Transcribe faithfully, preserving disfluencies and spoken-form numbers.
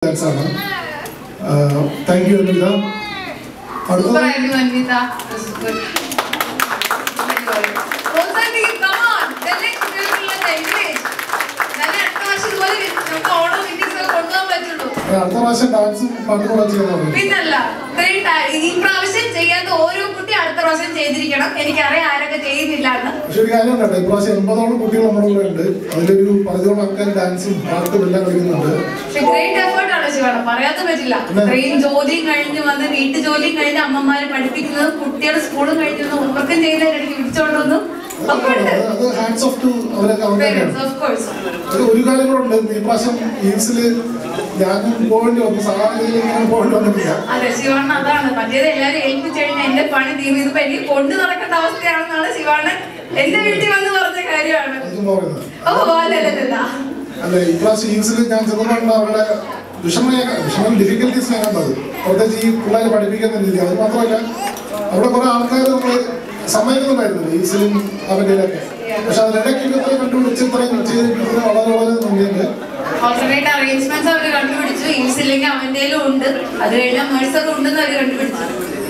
Dance ആണ്. Thank you Anvita. അടുത്ത പ്രാവശ്യം ഡാൻസും പാട്ടും പിന്നല്ല ഈ പ്രാവശ്യം ചെയ്യാത്ത ഓരോ കുട്ടി അടുത്ത പ്രാവശ്യം ചെയ്തിരിക്കണം. എനിക്കറിയാം ആരൊക്കെ ചെയ്യുന്നില്ല എന്ന്. പക്ഷെ ഒരു കാര്യം ഉണ്ടോ, ഇപ്രാവശ്യം എൺപതോളം കുട്ടികൾ നമ്മുടെ കൂടെ ഉണ്ട്. അതിലൊരു പതിനോളം ആൾക്കാർ ഡാൻസും പാട്ടും എല്ലാം കളിക്കുന്നുണ്ട്. പക്ഷെ ഗ്രേറ്റ് എഫേർട്ട് ആണ് ശിവാണ്, പറയാത്ത പറ്റില്ല. ഇത്രയും ജോലിയും കഴിഞ്ഞ് വന്ന് വീട്ടു ജോലിയും കഴിഞ്ഞ് അമ്മമാര് പഠിപ്പിക്കുന്നതും കുട്ടികളുടെ സ്കൂളും കഴിഞ്ഞ് ഉറക്കം ചെയ്യുന്നതിനിടയ്ക്ക് വിളിച്ചോണ്ടൊന്നും ഒരു കാര്യം കൂടെ ഉണ്ട്. ഈ പ്രാവശ്യം ഈവ്സില് ഞാനും പോകേണ്ടി വന്നു, സാധാരണയിൽ ഇങ്ങനെ പോകേണ്ടി വന്നിട്ടില്ല. അതെ ശിവാണ്, അതാണ് മറ്റേത് എല്ലാരും ഏൽപ്പിച്ചു കഴിഞ്ഞാൽ എന്റെ പണി തീർന്നു. ഇതിപ്പോ എനിക്ക് കൊണ്ടു നടക്കേണ്ട അവസ്ഥയാണെന്നാണ് ശിവാണ് എന്റെ വീട്ടിൽ വന്ന് പറഞ്ഞ കാര്യമാണ്. ഓ അല്ലല്ല അല്ല, ഈ പ്രാവശ്യം ഈവ്സിൽ ഞാൻ ചെന്നപ്പോഴാണ് അവരുടെ വിഷമ വിഷമം ഡിഫിക്കൽട്ടീസ് ഞാൻ കണ്ടത്. പ്രത്യേകിച്ച് ഈ പിള്ളേരെ പഠിപ്പിക്കുന്ന രീതി. അത് മാത്രമല്ല അവിടെ കുറെ ആൾക്കാർ നമ്മൾ സമ്മതിക്കുന്നുണ്ടായിരുന്നില്ല ഈവ്സിലും അവരുടെ ഒക്കെ. പക്ഷെ അതിനിടയ്ക്ക് ഇത്രയും കണ്ടുപിടിച്ച് ഇത്രയും ചെയ്തിട്ട് വളരെ വളരെ നന്ദിയുണ്ട്. ഓൾട്ടർനേറ്റ് അറേഞ്ച്മെന്റ്സ് അവർ കണ്ടുപിടിച്ചു. ഈവ്സില്ലെങ്കിൽ അവന്റെ ഉണ്ട്, അത് കഴിഞ്ഞാൽ മേഴ്സറും ഉണ്ടെന്ന് അവർ കണ്ടുപിടിച്ചു.